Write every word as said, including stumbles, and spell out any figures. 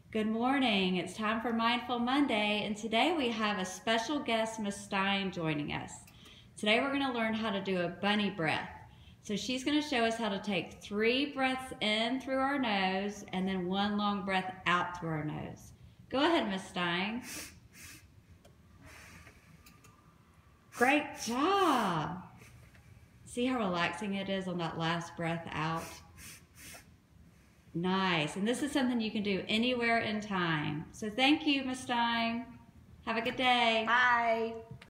Good morning. It's time for Mindful Monday, and today we have a special guest, Miss Stein, joining us. Today we're going to learn how to do a bunny breath. So she's going to show us how to take three breaths in through our nose and then one long breath out through our nose. Go ahead, Miss Stein. Great job. See how relaxing it is on that last breath out? Nice. And this is something you can do anywhere in time. So thank you, Miss Stein. Have a good day. Bye.